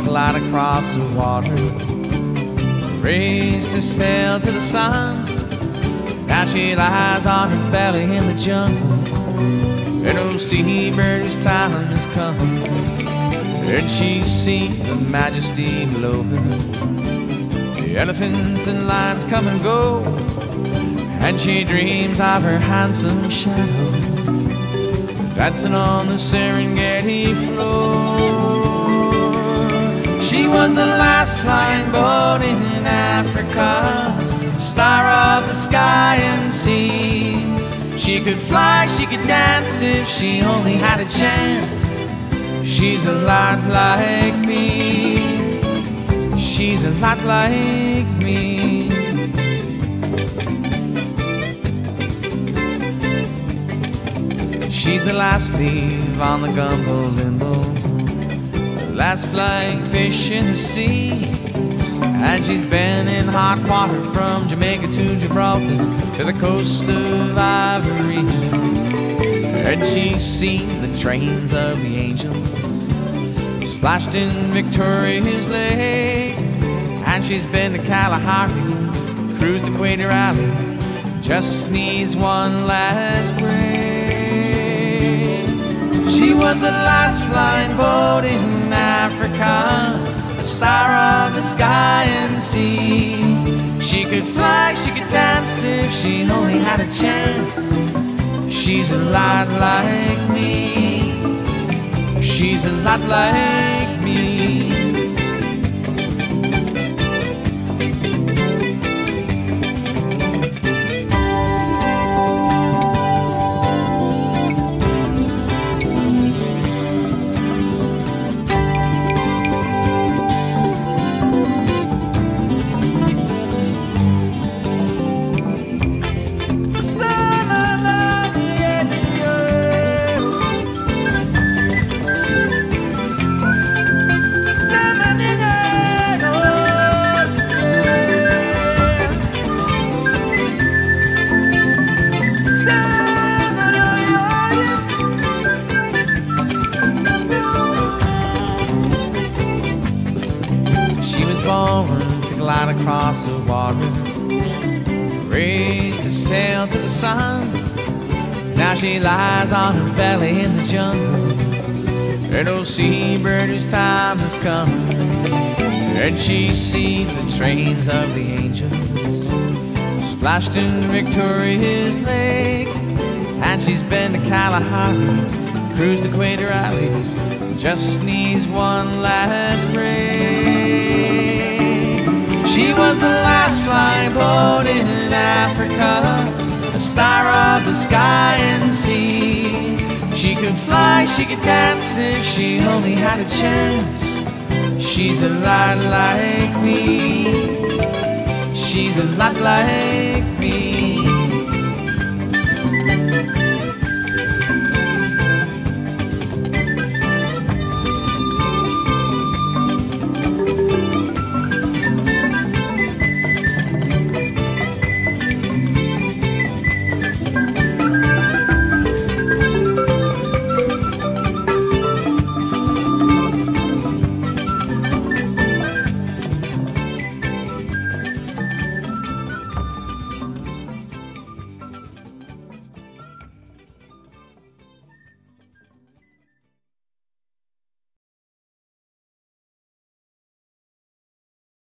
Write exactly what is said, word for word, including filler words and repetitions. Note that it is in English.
glide across the water, raised her sail to the sun. Now she lies on her belly in the jungle. An old seabird whose time has come, and she's seen the majesty below her. The elephants and lions come and go, and she dreams of her handsome shadow dancing on the Serengeti floor. She was the last flying boat in Africa, the star of the sky and sea. She could fly, she could dance if she only had a chance. She's a lot like me. She's a lot like me. She's the last leaf on the gumbo limbo, the last flying fish in the sea. And she's been in hot water from Jamaica to Gibraltar to the coast of Ivory. And she's seen the trains of the angels splashed in Victoria's Lake. And she's been to Kalahari, cruised to Quaker Alley, just needs one last break. She was the last flying boat in Africa, the star of the sky and sea. She could fly, she could dance if she only had a chance. She's a lot like me. She's a lot like me. To glide across the water, raised to sail to the sun. Now she lies on her belly in the jungle, an old seabird whose time has come. And she's seen the trains of the angels splashed in Victoria's Lake. And she's been to Kalahari, cruised to Quaker Alley, just needs one last break. She was the last flying boat in Africa, the star of the sky and sea. She could fly, she could dance if she only had a chance. She's a lot like me. She's a lot like me.